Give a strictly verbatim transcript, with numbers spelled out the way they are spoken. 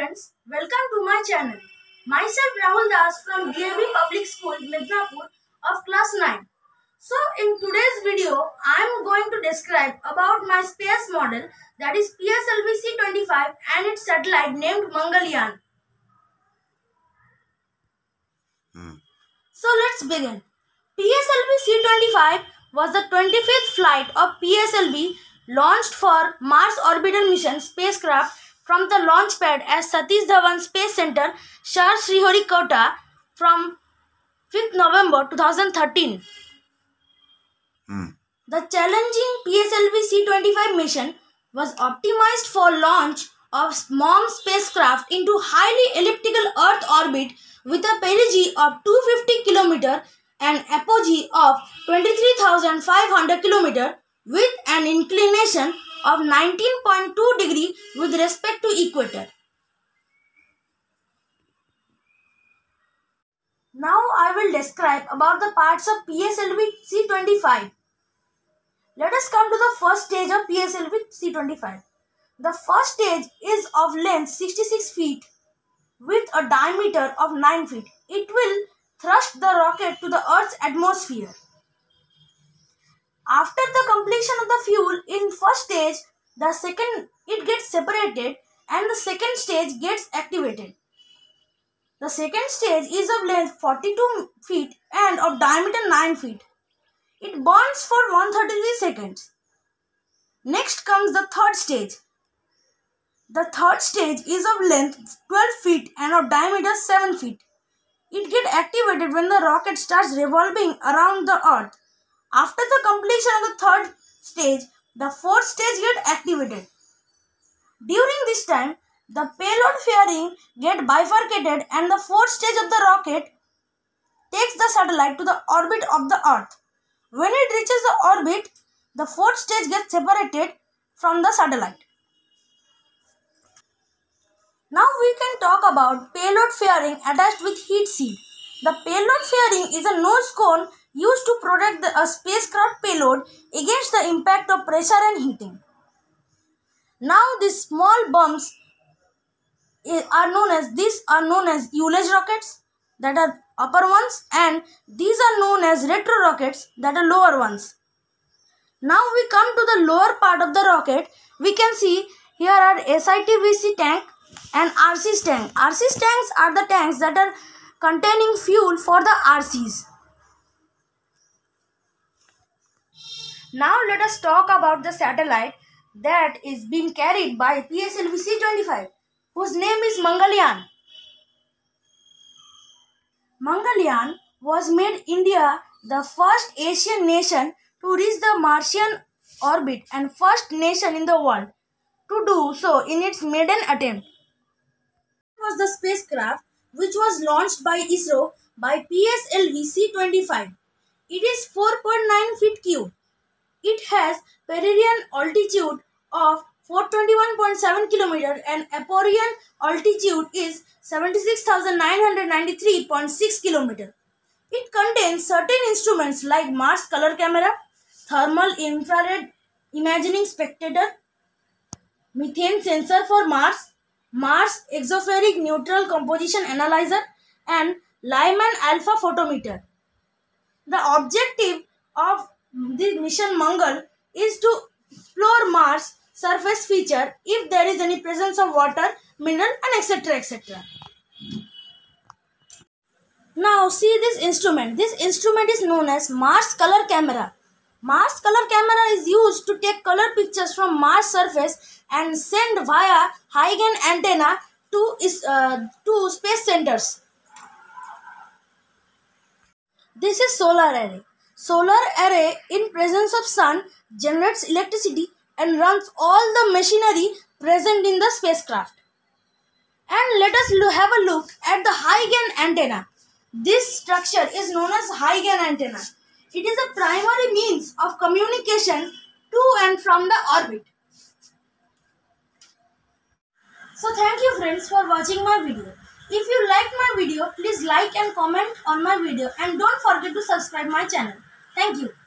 friends, welcome to my channel. Myself Rahul Das from D A V Public School, Midnapur of class nine. So in today's video, I am going to describe about my space model, that is P S L V C twenty-five, and its satellite named Mangalyaan. Hmm. So let's begin. P S L V C twenty-five was the twenty-fifth flight of P S L V launched for Mars Orbital Mission spacecraft from the launch pad at Satish Dhawan Space Center, Sriharikota from fifth November two thousand thirteen. Hmm. The challenging P S L V C twenty-five mission was optimized for launch of SMOM spacecraft into highly elliptical Earth orbit with a perigee of two hundred fifty kilometers and apogee of twenty-three thousand five hundred kilometers with an inclination of nineteen point two degrees with respect to equator. Now I will describe about the parts of P S L V C twenty-five. Let us come to the first stage of P S L V C twenty-five. The first stage is of length sixty-six feet with a diameter of nine feet. It will thrust the rocket to the Earth's atmosphere. After the completion of the fuel in first stage, the second it gets separated and the second stage gets activated. The second stage is of length forty-two feet and of diameter nine feet. It burns for one hundred thirty-three seconds. Next comes the third stage. The third stage is of length twelve feet and of diameter seven feet. It gets activated when the rocket starts revolving around the Earth. After the completion of the third stage, the fourth stage gets activated. During this time, the payload fairing gets bifurcated and the fourth stage of the rocket takes the satellite to the orbit of the Earth. When it reaches the orbit, the fourth stage gets separated from the satellite. Now we can talk about payload fairing attached with heat shield. The payload fairing is a nose cone used to protect the, a spacecraft payload against the impact of pressure and heating. Now these small bumps are known as these are known as Ullage rockets, that are upper ones, and these are known as retro rockets, that are lower ones. Now we come to the lower part of the rocket. We can see here are S I T V C tank and R C S tank. R C S tanks are the tanks that are containing fuel for the R Cs. Now let us talk about the satellite that is being carried by P S L V C twenty-five, whose name is Mangalyaan. Mangalyaan was made India the first Asian nation to reach the Martian orbit and first nation in the world to do so in its maiden attempt. It was the spacecraft which was launched by ISRO by P S L V C twenty-five. It is four point nine feet cube. It has perihelion altitude of four hundred twenty-one point seven kilometers and apogeian altitude is seventy-six thousand nine hundred ninety-three point six kilometers. It contains certain instruments like Mars color camera, thermal infrared imaging spectator, methane sensor for Mars, Mars exospheric neutral composition analyzer, and Lyman alpha photometer. The objective of the mission Mangal is to explore Mars surface feature if there is any presence of water, mineral, and etc etc. Now see this instrument. This instrument is known as Mars color camera. Mars color camera is used to take color pictures from Mars surface and send via high-gain antenna to, uh, to space centers. This is solar array. Solar array in presence of sun generates electricity and runs all the machinery present in the spacecraft. And let us have a look at the high-gain antenna. This structure is known as high-gain antenna. It is a primary means of communication to and from the orbit. So thank you friends for watching my video. If you liked my video, please like and comment on my video and don't forget to subscribe my channel. Thank you.